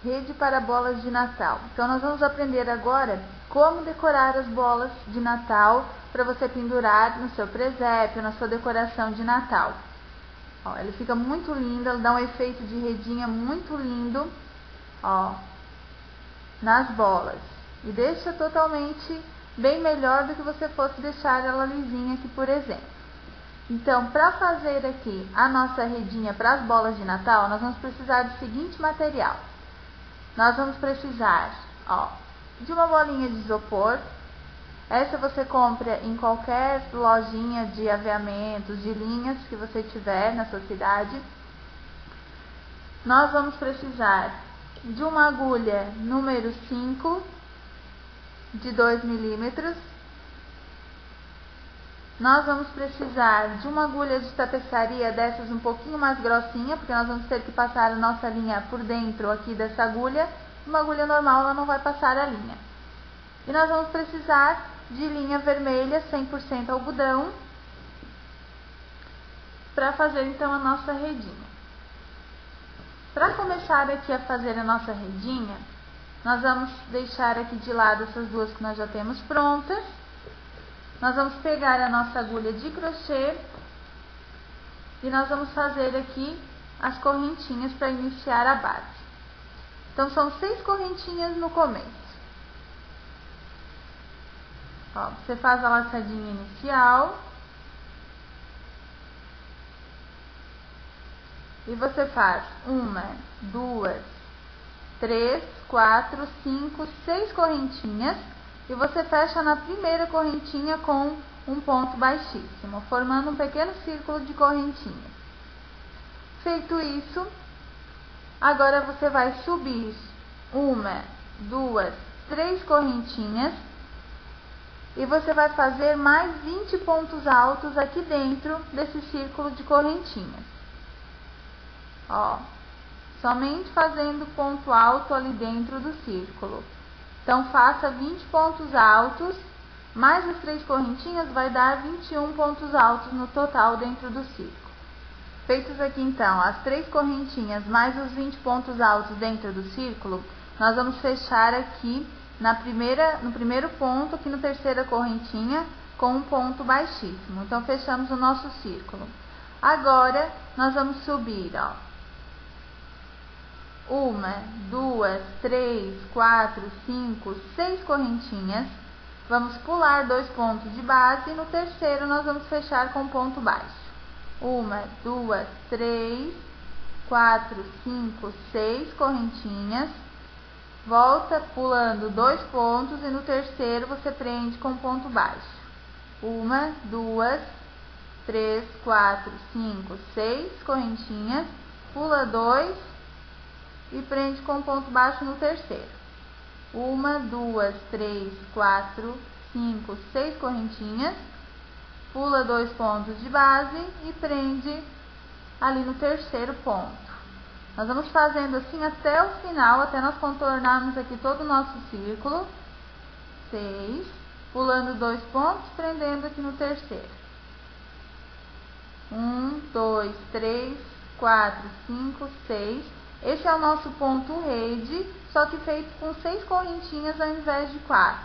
Rede para bolas de Natal. Então nós vamos aprender agora como decorar as bolas de Natal para você pendurar no seu presépio, na sua decoração de Natal. Ó, ele fica muito lindo, ela dá um efeito de redinha muito lindo, ó, nas bolas. E deixa totalmente bem melhor do que você fosse deixar ela lisinha aqui, por exemplo. Então, para fazer aqui a nossa redinha para as bolas de Natal, nós vamos precisar do seguinte material. Nós vamos precisar, ó, de uma bolinha de isopor. Essa você compra em qualquer lojinha de aviamentos, de linhas que você tiver na sua cidade. Nós vamos precisar de uma agulha número 5, de 2 milímetros. Nós vamos precisar de uma agulha de tapeçaria dessas um pouquinho mais grossinha, porque nós vamos ter que passar a nossa linha por dentro aqui dessa agulha. Uma agulha normal ela não vai passar a linha. E nós vamos precisar de linha vermelha 100% algodão para fazer então a nossa redinha. Para começar aqui a fazer a nossa redinha, nós vamos deixar aqui de lado essas duas que nós já temos prontas. Nós vamos pegar a nossa agulha de crochê e nós vamos fazer aqui as correntinhas para iniciar a base. Então, são 6 correntinhas no começo. Ó, você faz a laçadinha inicial. E você faz 1, 2, 3, 4, 5, 6 correntinhas. E você fecha na primeira correntinha com um ponto baixíssimo, formando um pequeno círculo de correntinhas. Feito isso, agora você vai subir 1, 2, 3 correntinhas e você vai fazer mais 20 pontos altos aqui dentro desse círculo de correntinhas. Ó, somente fazendo ponto alto ali dentro do círculo. Então, faça 20 pontos altos, mais as 3 correntinhas, vai dar 21 pontos altos no total dentro do círculo. Feitos aqui, então, as 3 correntinhas, mais os 20 pontos altos dentro do círculo, nós vamos fechar aqui no primeiro ponto, aqui na terceira correntinha, com um ponto baixíssimo. Então, fechamos o nosso círculo. Agora, nós vamos subir, ó. 1, 2, 3, 4, 5, 6 correntinhas. Vamos pular 2 pontos de base e no terceiro nós vamos fechar com ponto baixo. 1, 2, 3, 4, 5, 6 correntinhas. Volta pulando 2 pontos e no terceiro você prende com ponto baixo. 1, 2, 3, 4, 5, 6 correntinhas. Pula 2 e prende com ponto baixo no terceiro. 1, 2, 3, 4, 5, 6 correntinhas. Pula 2 pontos de base e prende ali no terceiro ponto. Nós vamos fazendo assim até o final, até nós contornarmos aqui todo o nosso círculo. 6, pulando 2 pontos, prendendo aqui no terceiro. 1, 2, 3, 4, 5, 6. Esse é o nosso ponto rede, só que feito com 6 correntinhas ao invés de 4.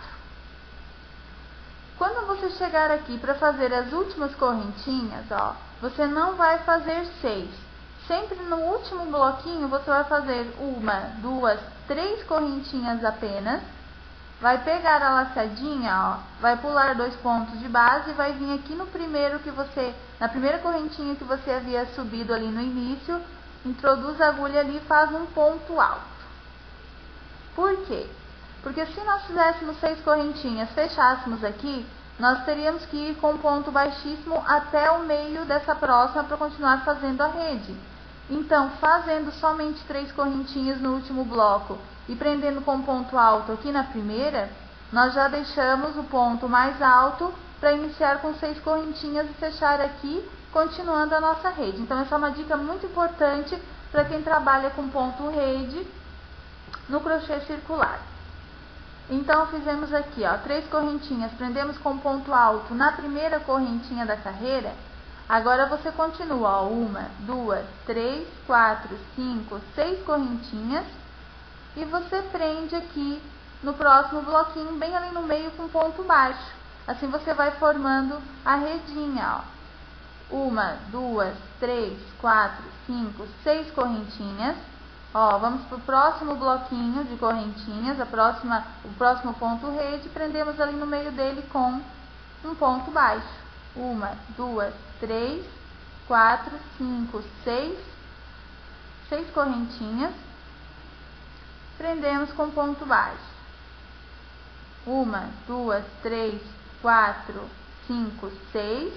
Quando você chegar aqui para fazer as últimas correntinhas, ó, você não vai fazer 6. Sempre no último bloquinho você vai fazer 1, 2, 3 correntinhas apenas. Vai pegar a laçadinha, ó, vai pular 2 pontos de base e vai vir aqui no primeiro na primeira correntinha que você havia subido ali no início. Introduz a agulha ali e faz um ponto alto. Por quê? Porque se nós fizéssemos 6 correntinhas, fechássemos aqui, nós teríamos que ir com um ponto baixíssimo até o meio dessa próxima para continuar fazendo a rede. Então, fazendo somente 3 correntinhas no último bloco e prendendo com ponto alto aqui na primeira, nós já deixamos o ponto mais alto para iniciar com 6 correntinhas e fechar aqui, continuando a nossa rede. Então, essa é uma dica muito importante para quem trabalha com ponto rede no crochê circular. Então, fizemos aqui, ó, 3 correntinhas, prendemos com ponto alto na primeira correntinha da carreira. Agora, você continua, ó, 1, 2, 3, 4, 5, 6 correntinhas. e você prende aqui no próximo bloquinho, bem ali no meio com ponto baixo. Assim você vai formando a redinha, ó. 1, 2, 3, 4, 5, 6 correntinhas. Ó, vamos para o próximo bloquinho de correntinhas, o próximo ponto rede, prendemos ali no meio dele com um ponto baixo. 1, 2, 3, 4, 5, 6 correntinhas, prendemos com ponto baixo. 1, 2, 3, 4, 5, 6,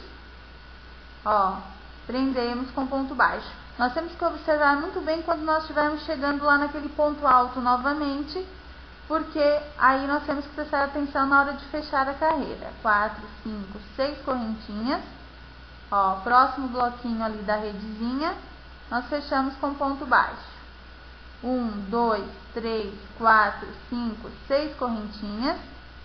ó, prendemos com ponto baixo. Nós temos que observar muito bem quando nós estivermos chegando lá naquele ponto alto novamente, porque aí nós temos que prestar atenção na hora de fechar a carreira. 4, 5, 6 correntinhas, ó, próximo bloquinho ali da redezinha, nós fechamos com ponto baixo. 1, 2, 3, 4, 5, 6 correntinhas,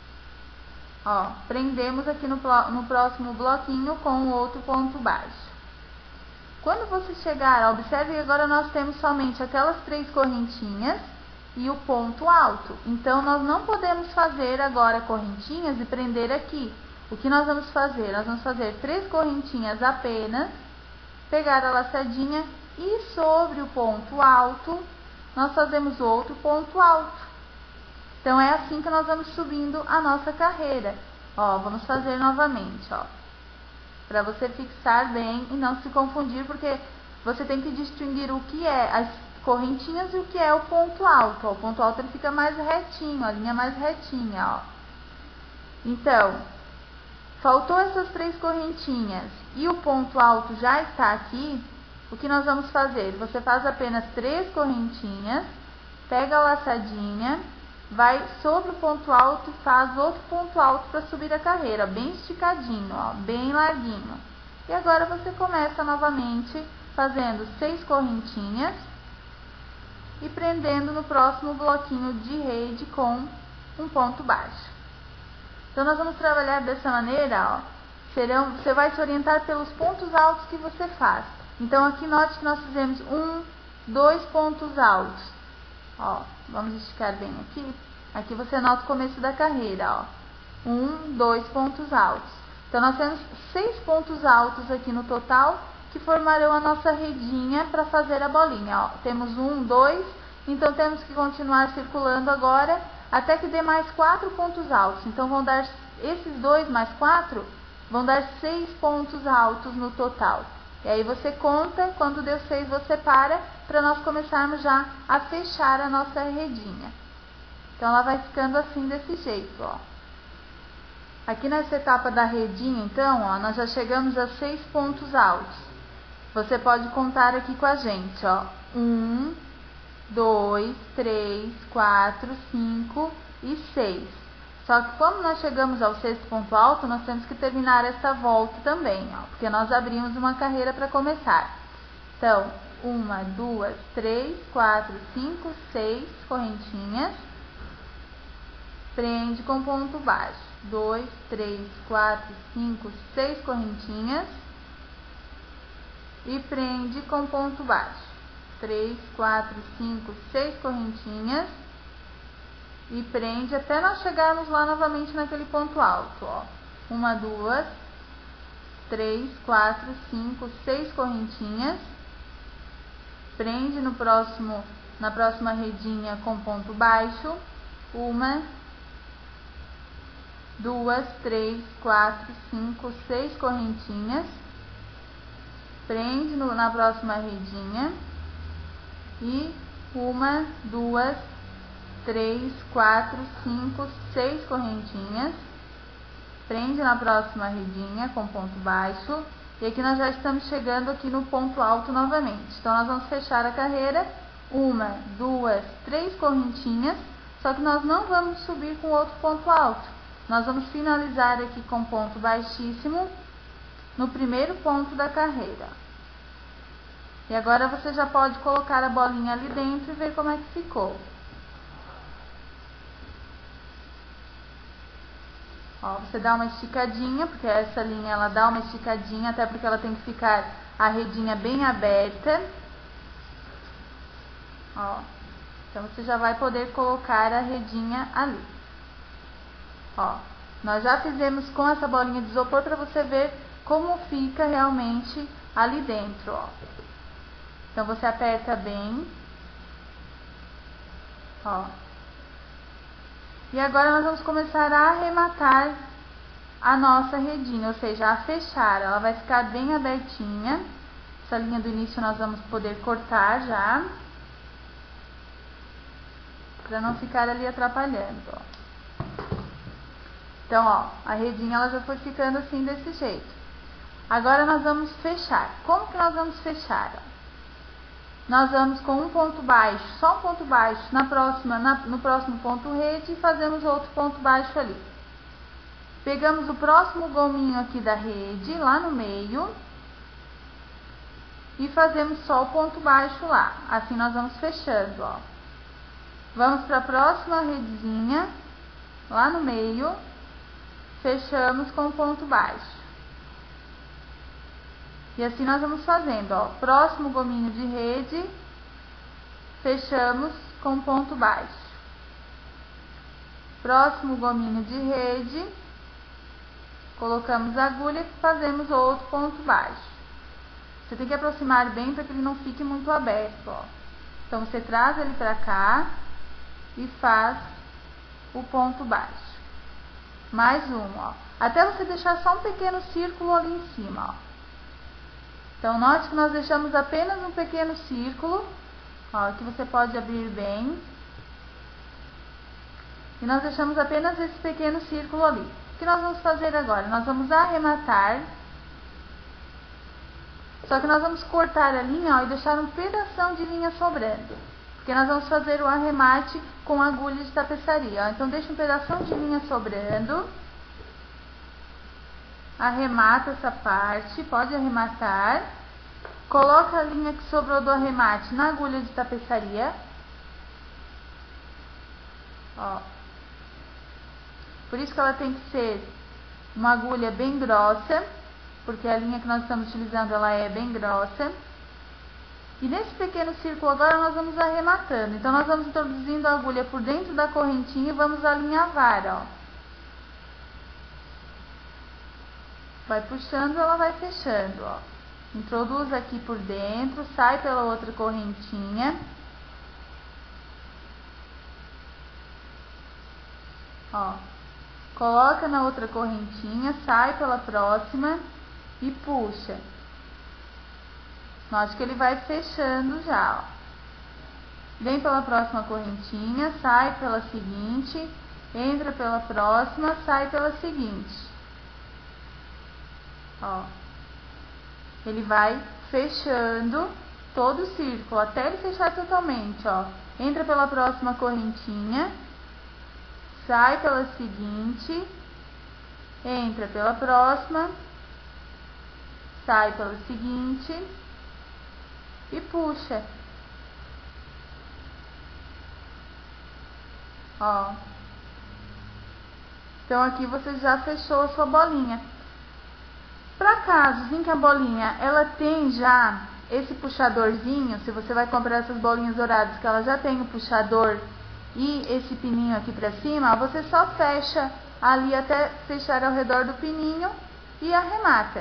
ó, prendemos aqui no próximo bloquinho com o outro ponto baixo. Quando você chegar, observe que agora nós temos somente aquelas 3 correntinhas e o ponto alto. Então, nós não podemos fazer agora correntinhas e prender aqui. O que nós vamos fazer? Nós vamos fazer 3 correntinhas apenas, pegar a laçadinha e sobre o ponto alto, nós fazemos outro ponto alto. Então, é assim que nós vamos subindo a nossa carreira. Ó, vamos fazer novamente, ó, para você fixar bem e não se confundir, porque você tem que distinguir o que é as correntinhas e o que é o ponto alto. Ó, o ponto alto ele fica mais retinho, a linha mais retinha, ó. Então, faltou essas 3 correntinhas e o ponto alto já está aqui, o que nós vamos fazer? Você faz apenas 3 correntinhas, pega a laçadinha, vai sobre o ponto alto e faz outro ponto alto para subir a carreira, bem esticadinho, ó, bem larguinho. E agora você começa novamente fazendo 6 correntinhas e prendendo no próximo bloquinho de rede com um ponto baixo. Então, nós vamos trabalhar dessa maneira, ó, você vai se orientar pelos pontos altos que você faz. Então, aqui note que nós fizemos 1, 2 pontos altos. Ó, vamos esticar bem aqui. Aqui você nota o começo da carreira, ó. 1, 2 pontos altos. Então, nós temos 6 pontos altos aqui no total, que formarão a nossa redinha para fazer a bolinha, ó. Temos 1, 2, então temos que continuar circulando agora, até que dê mais 4 pontos altos. Então, vão dar, esses 2 mais 4, vão dar 6 pontos altos no total. E aí você conta, quando deu 6 você para nós começarmos já a fechar a nossa redinha. Então, ela vai ficando assim, desse jeito, ó. Aqui nessa etapa da redinha, então, ó, nós já chegamos a 6 pontos altos. Você pode contar aqui com a gente, ó. 1, 2, 3, 4, 5 e 6. Só que como nós chegamos ao 6º ponto alto, nós temos que terminar essa volta também, ó, porque nós abrimos uma carreira para começar. Então, 1, 2, 3, 4, 5, 6 correntinhas, prende com ponto baixo. 2, 3, 4, 5, 6 correntinhas e prende com ponto baixo. 3, 4, 5, 6 correntinhas e prende até nós chegarmos lá novamente naquele ponto alto, ó. 1, 2, 3, 4, 5, 6 correntinhas, prende na próxima redinha com ponto baixo. 1, 2, 3, 4, 5, 6 correntinhas, prende na próxima redinha e 1, 2, 3, 4, 5, 6 correntinhas, prende na próxima redinha com ponto baixo. E aqui nós já estamos chegando aqui no ponto alto novamente. Então, nós vamos fechar a carreira, 1, 2, 3 correntinhas, só que nós não vamos subir com outro ponto alto. Nós vamos finalizar aqui com ponto baixíssimo no primeiro ponto da carreira. E agora você já pode colocar a bolinha ali dentro e ver como é que ficou. Ó, você dá uma esticadinha, porque essa linha ela dá uma esticadinha, até porque ela tem que ficar a redinha bem aberta. Ó, Então, você já vai poder colocar a redinha ali. Ó, nós já fizemos com essa bolinha de isopor para você ver como fica realmente ali dentro, ó. Então, você aperta bem. Ó. E agora nós vamos começar a arrematar a nossa redinha, ou seja, a fechar. Ela vai ficar bem abertinha. Essa linha do início nós vamos poder cortar já, para não ficar ali atrapalhando, ó. Então, ó, a redinha ela já foi ficando assim desse jeito. Agora nós vamos fechar. Como que nós vamos fechar? Ó? Nós vamos com um ponto baixo, só um ponto baixo no próximo ponto rede e fazemos outro ponto baixo ali. Pegamos o próximo gominho aqui da rede, lá no meio, e fazemos só o ponto baixo lá. Assim nós vamos fechando, ó. Vamos para a próxima redezinha, lá no meio, fechamos com o ponto baixo. E assim nós vamos fazendo, ó. Próximo gominho de rede, fechamos com ponto baixo. Próximo gominho de rede, colocamos a agulha e fazemos outro ponto baixo. Você tem que aproximar bem para que ele não fique muito aberto, ó. Então, você traz ele para cá e faz o ponto baixo. Mais um, ó. Até você deixar só um pequeno círculo ali em cima, ó. Então, note que nós deixamos apenas um pequeno círculo, ó, que você pode abrir bem. E nós deixamos apenas esse pequeno círculo ali. O que nós vamos fazer agora? Nós vamos arrematar. Só que nós vamos cortar a linha, ó, e deixar um pedação de linha sobrando. Porque nós vamos fazer o arremate com agulha de tapeçaria, ó. Então, deixa um pedação de linha sobrando. Arremata essa parte, pode arrematar. Coloca a linha que sobrou do arremate na agulha de tapeçaria. Ó. Por isso que ela tem que ser uma agulha bem grossa, porque a linha que nós estamos utilizando ela é bem grossa. E nesse pequeno círculo agora nós vamos arrematando. Então, nós vamos introduzindo a agulha por dentro da correntinha e vamos alinhavar, ó. Vai puxando, ela vai fechando, ó. Introduz aqui por dentro, sai pela outra correntinha. Ó. Coloca na outra correntinha, sai pela próxima e puxa. Note que ele vai fechando já, ó. Vem pela próxima correntinha, sai pela seguinte, entra pela próxima, sai pela seguinte. Ó, ele vai fechando todo o círculo, até ele fechar totalmente, ó. Entra pela próxima correntinha, sai pela seguinte, entra pela próxima, sai pela seguinte e puxa. Ó. Então, aqui você já fechou a sua bolinha. Para casos em que a bolinha ela tem já esse puxadorzinho, se você vai comprar essas bolinhas douradas que ela já tem o puxador e esse pininho aqui para cima, você só fecha ali até fechar ao redor do pininho e arremata.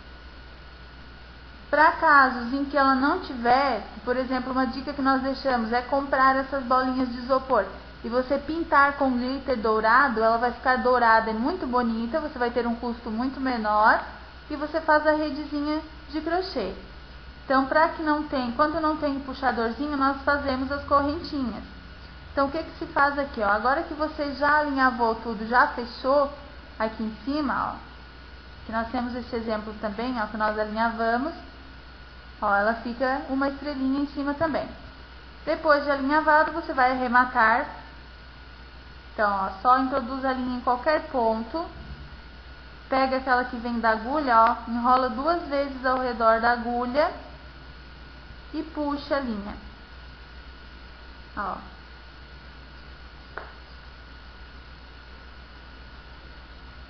Para casos em que ela não tiver, por exemplo, uma dica que nós deixamos é comprar essas bolinhas de isopor e você pintar com glitter dourado, ela vai ficar dourada, é muito bonita, você vai ter um custo muito menor. E você faz a redezinha de crochê. Então, para que não tem, quando não tem puxadorzinho, nós fazemos as correntinhas. Então, o que que se faz aqui, ó? Agora que você já alinhavou tudo, já fechou aqui em cima, ó, que nós temos esse exemplo também, ó, que nós alinhavamos, ó, ela fica uma estrelinha em cima também. Depois de alinhavado, você vai arrematar. Então, ó, só introduz a linha em qualquer ponto. Pega aquela que vem da agulha, ó, enrola 2 vezes ao redor da agulha e puxa a linha. Ó.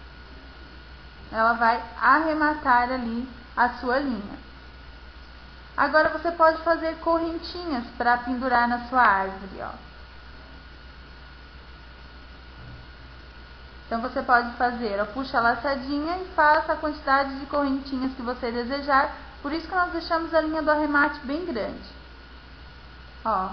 Ela vai arrematar ali a sua linha. Agora você pode fazer correntinhas para pendurar na sua árvore, ó. Então você pode fazer, ó, puxa a laçadinha e faça a quantidade de correntinhas que você desejar. Por isso que nós deixamos a linha do arremate bem grande. Ó.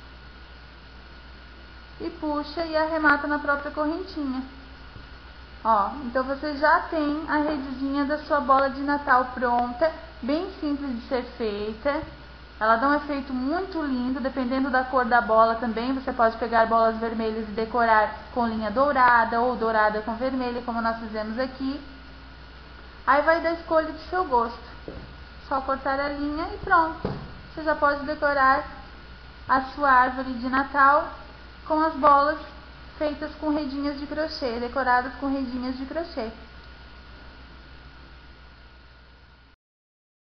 E puxa e arremata na própria correntinha. Ó, então você já tem a redezinha da sua bola de Natal pronta, bem simples de ser feita. Ela dá um efeito muito lindo, dependendo da cor da bola também. Você pode pegar bolas vermelhas e decorar com linha dourada ou dourada com vermelha, como nós fizemos aqui. Aí vai da escolha do seu gosto. Só cortar a linha e pronto. Você já pode decorar a sua árvore de Natal com as bolas feitas com redinhas de crochê, decoradas com redinhas de crochê.